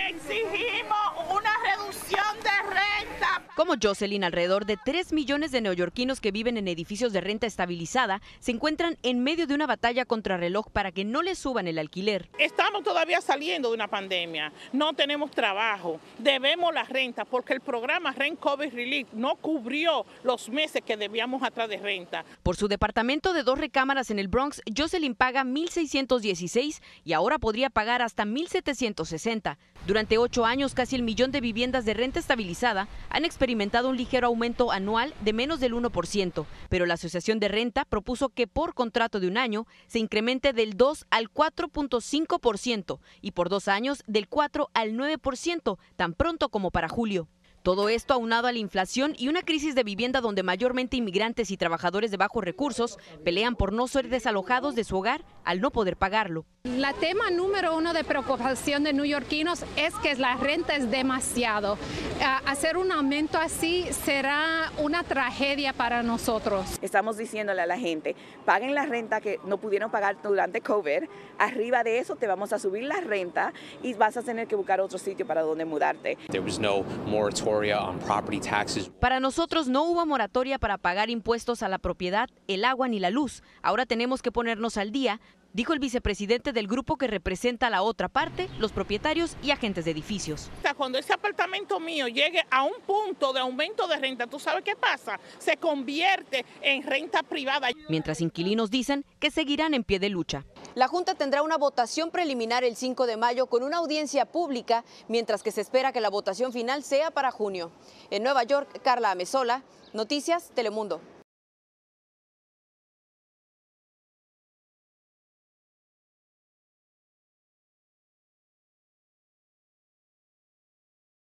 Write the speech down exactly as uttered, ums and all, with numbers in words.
Exigimos una reducción de renta. Como Jocelyn, alrededor de tres millones de neoyorquinos que viven en edificios de renta estabilizada se encuentran en medio de una batalla contrarreloj para que no les suban el alquiler. Estamos todavía saliendo de una pandemia, no tenemos trabajo, debemos la renta porque el programa Rent COVID Relief no cubrió los meses que debíamos atrás de renta. Por su departamento de dos recámaras en el Bronx, Jocelyn paga mil seiscientos dieciséis y ahora podría pagar hasta mil setecientos sesenta. Durante ocho años, casi el millón de viviendas de renta estabilizada han experimentado un ligero aumento anual de menos del uno por ciento, pero la Asociación de Renta propuso que por contrato de un año se incremente del dos al cuatro punto cinco por ciento y por dos años del cuatro al nueve por ciento, tan pronto como para julio. Todo esto aunado a la inflación y una crisis de vivienda donde mayormente inmigrantes y trabajadores de bajos recursos pelean por no ser desalojados de su hogar al no poder pagarlo. La tema número uno de preocupación de neoyorquinos es que la renta es demasiado. Uh, hacer un aumento así será una tragedia para nosotros. Estamos diciéndole a la gente, paguen la renta que no pudieron pagar durante COVID, arriba de eso te vamos a subir la renta y vas a tener que buscar otro sitio para donde mudarte. There was no moratoria on property taxes. Para nosotros no hubo moratoria para pagar impuestos a la propiedad, el agua ni la luz. Ahora tenemos que ponernos al día, dijo el vicepresidente del grupo que representa a la otra parte, los propietarios y agentes de edificios. Cuando ese apartamento mío llegue a un punto de aumento de renta, ¿tú sabes qué pasa? Se convierte en renta privada. Mientras inquilinos dicen que seguirán en pie de lucha. La Junta tendrá una votación preliminar el cinco de mayo con una audiencia pública, mientras que se espera que la votación final sea para junio. En Nueva York, Carla Amezola, Noticias Telemundo.